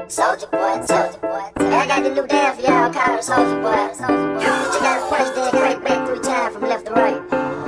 Soldier boy, soldier boy. Hey, I got the new dance for y'all, call it Soldier boy. You gotta punch that crank back 3 times from left to right.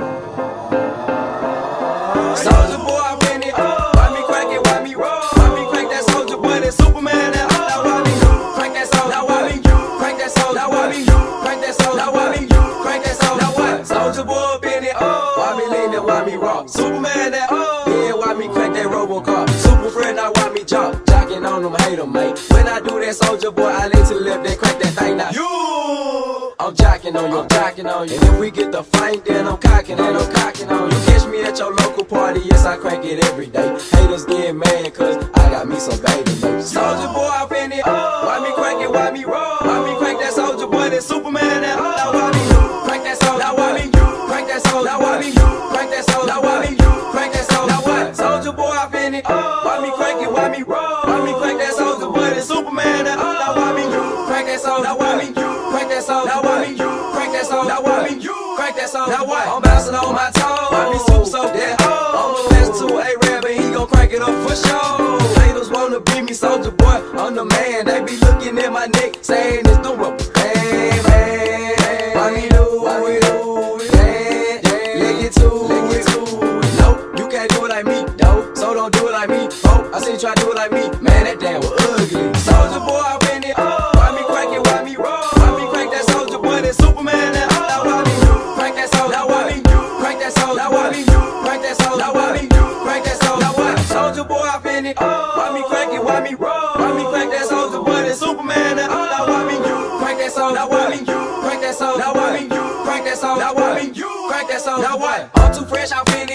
Soldier boy, I win it. Why me crank it? Why me roll? Why me crank that soldier boy? That Superman. That now why me crank that soldier? Now why me crank that soldier? Now why me crank that soldier? Now why me crank that soldier? Now what? Soldier boy up in it. Why me lean that? Why me rock? Superman. That yeah. Why me crank that RoboCop? Super friend. Now why me jock? Jocking on them, hate them, mate. When I do that soldier boy, I lean to the left, then crank that thing now. I'm jocking on you, I'm jocking on you. And if we get the fight, then I'm cocking on you. Catch me at your local party, yes, I crank it every day. Haters get mad, cause I got me some baby names. Soldier boy, I in it. Why me crank it, why me roll? Why me crank that soldier boy, that Superman? That now why me crank that soldier? Now why me crank that soldier? Now why me crank that soldier? Now why me crank that soldier? Now what? Soldier boy, I in it. Why me crank it, why me roll? Why me crank that soldier boy, that Superman? That now why me crank that soldier? Now why me crank that soldier? Now why me crank that soldier? Now why me crank that soldier? Now what? I'm bouncing on my toes. Why me super so dead? I'm the last to A-Rab and he gon' crank it up for sure. Haters wanna be me, soldier boy, I'm the man. They be looking at my neck, saying it's the rubber band, man. Why me do it, yeah, leg it too. No, you can't do it like me, though, so don't do it like me. Oh, I see you try to do it like me, man, that damn was ugly. Soldier boy, I win it. Why me crank it, why me roll? Why me crank that soldier boy, that Superman? That now why me crank that soldier? Now why me crank that soldier? Now why me crank that soldier? Now why me crank that soldier? Now what? Soldier boy, I in it. Why me crank it, why me roll? Why me crank that soldier boy, that Superman? That now why me crank that soldier? Now why me crank that soldier? Now why me crank that soldier? Now why me crank that soldier? Now what? I'm too fresh, I in it.